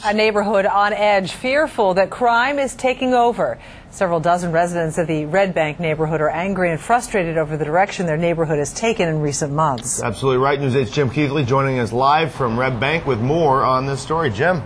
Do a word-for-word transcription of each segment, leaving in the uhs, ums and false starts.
A neighborhood on edge, fearful that crime is taking over. Several dozen residents of the Red Bank neighborhood are angry and frustrated over the direction their neighborhood has taken in recent months. Absolutely right. News eight's Jim Keithley joining us live from Red Bank with more on this story. Jim.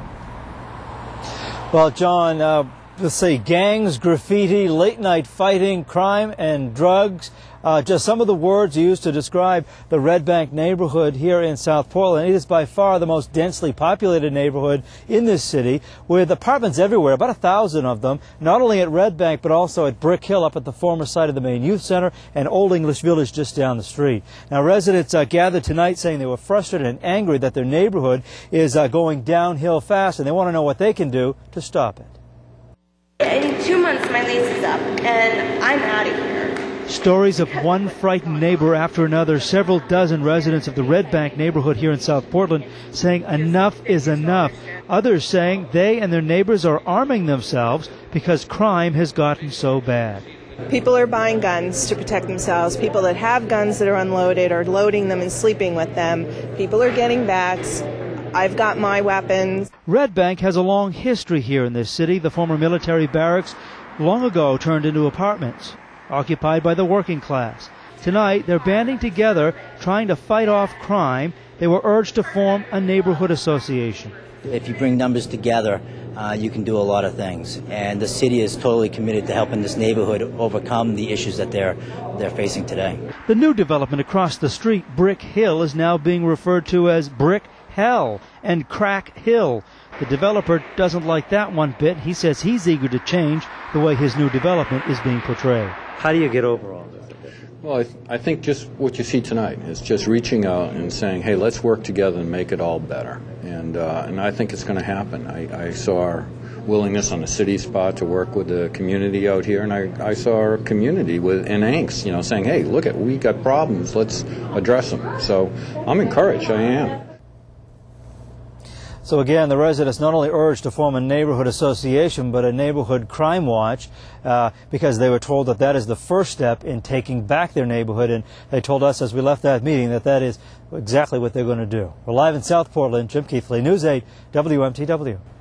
Well, John, uh, let's see, gangs, graffiti, late-night fighting, crime, and drugs. Uh, just some of the words used to describe the Red Bank neighborhood here in South Portland. It is by far the most densely populated neighborhood in this city, with apartments everywhere, about a thousand of them, not only at Red Bank but also at Brick Hill up at the former site of the main youth center and Old English Village just down the street. Now, residents uh, gathered tonight saying they were frustrated and angry that their neighborhood is uh, going downhill fast, and they want to know what they can do to stop it. In two months, my lease is up, and I'm out of here. Stories of one frightened neighbor after another, several dozen residents of the Red Bank neighborhood here in South Portland saying enough is enough. Others saying they and their neighbors are arming themselves because crime has gotten so bad. People are buying guns to protect themselves. People that have guns that are unloaded are loading them and sleeping with them. People are getting bats. I've got my weapons. Red Bank has a long history here in this city. The former military barracks long ago turned into apartments, occupied by the working class. Tonight, they're banding together, trying to fight off crime. They were urged to form a neighborhood association. If you bring numbers together, uh, you can do a lot of things. And the city is totally committed to helping this neighborhood overcome the issues that they're, they're facing today. The new development across the street, Brick Hill, is now being referred to as Brick Hell and Crack Hill. The developer doesn't like that one bit. He says he's eager to change the way his new development is being portrayed. How do you get over all this? Well, I, th I think just what you see tonight is just reaching out and saying, hey, let's work together and make it all better. And, uh, and I think it's going to happen. I, I saw our willingness on the city's part to work with the community out here, and I, I saw our community with in angst, you know, saying, hey, look, at we got problems, let's address them. So I'm encouraged, I am. So again, the residents not only urged to form a neighborhood association, but a neighborhood crime watch, uh, because they were told that that is the first step in taking back their neighborhood. And they told us as we left that meeting that that is exactly what they're going to do. We're live in South Portland. Jim Keithley, News eight, W M T W.